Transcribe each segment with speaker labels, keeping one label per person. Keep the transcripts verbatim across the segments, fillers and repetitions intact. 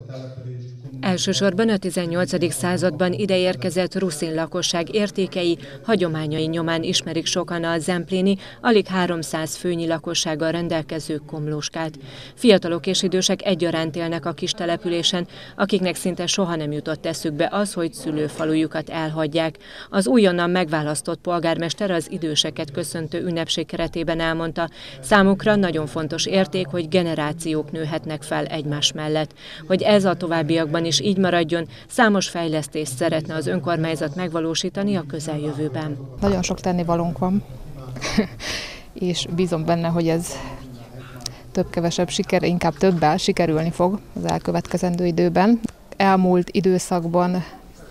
Speaker 1: Elsősorban a tizennyolcadik században ideérkezett ruszin lakosság értékei, hagyományai nyomán ismerik sokan a zempléni, alig háromszáz főnyi lakossággal rendelkező Komlóskát. Fiatalok és idősek egyaránt élnek a kis településen, akiknek szinte soha nem jutott eszükbe az, hogy szülőfalujukat elhagyják. Az újonnan megválasztott polgármester az időseket köszöntő ünnepség keretében elmondta, számukra nagyon fontos érték, hogy generációk nőhetnek fel egymás mellett. Hogy ez a továbbiakban is így maradjon, számos fejlesztést szeretne az önkormányzat megvalósítani a közeljövőben.
Speaker 2: Nagyon sok tennivalónk van, és bízom benne, hogy ez több-kevesebb siker, inkább többel sikerülni fog az elkövetkezendő időben. Elmúlt időszakban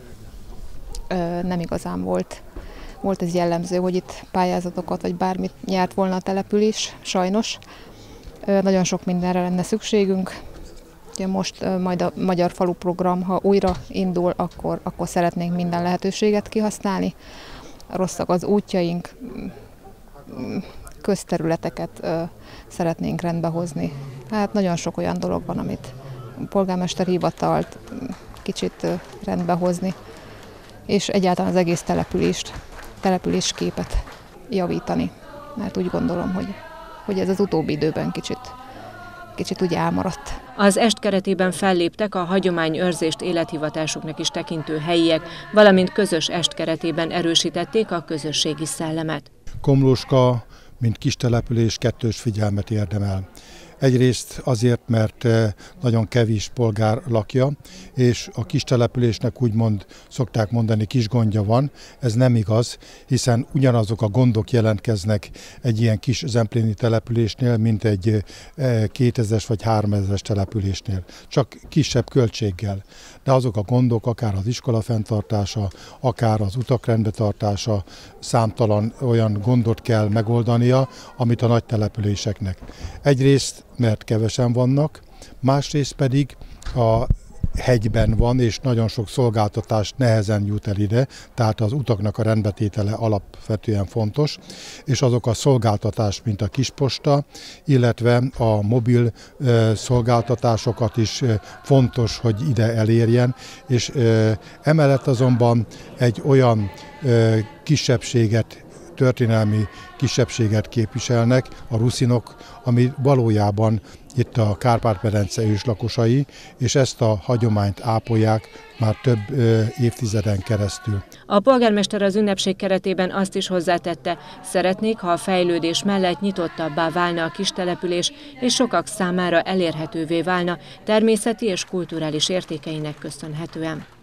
Speaker 2: nem igazán volt. Volt ez jellemző, hogy itt pályázatokat vagy bármit nyert volna a település, sajnos. Nagyon sok mindenre lenne szükségünk. Most majd a Magyar Falu program, ha újra indul, akkor, akkor szeretnénk minden lehetőséget kihasználni. Rosszak az útjaink, közterületeket szeretnénk rendbe hozni. Hát nagyon sok olyan dolog van, amit a polgármester hivatalt kicsit rendbe hozni, és egyáltalán az egész települést, településképet javítani. Mert úgy gondolom, hogy, hogy ez az utóbbi időben kicsit, kicsit úgy elmaradt.
Speaker 1: Az est keretében felléptek a hagyományőrzést élethivatásuknak is tekintő helyiek, valamint közös est keretében erősítették a közösségi szellemet.
Speaker 3: Komlóska, mint kis település, kettős figyelmet érdemel. Egyrészt azért, mert nagyon kevés polgár lakja, és a kis településnek úgymond szokták mondani, kis gondja van. Ez nem igaz, hiszen ugyanazok a gondok jelentkeznek egy ilyen kis zempléni településnél, mint egy kétezres vagy háromezres településnél. Csak kisebb költséggel. De azok a gondok, akár az iskola fenntartása, akár az utak rendbetartása, számtalan olyan gondot kell megoldania, amit a nagy településeknek. Egyrészt, mert kevesen vannak, másrészt pedig a hegyben van, és nagyon sok szolgáltatás nehezen jut el ide, tehát az utaknak a rendbetétele alapvetően fontos, és azok a szolgáltatás, mint a kisposta, illetve a mobil szolgáltatásokat is fontos, hogy ide elérjen, és emellett azonban egy olyan kisebbséget, történelmi kisebbséget képviselnek, a ruszinok, ami valójában itt a Kárpát-medence őslakosai, és ezt a hagyományt ápolják már több ö, évtizeden keresztül.
Speaker 1: A polgármester az ünnepség keretében azt is hozzátette, szeretnék, ha a fejlődés mellett nyitottabbá válna a kistelepülés, és sokak számára elérhetővé válna természeti és kulturális értékeinek köszönhetően.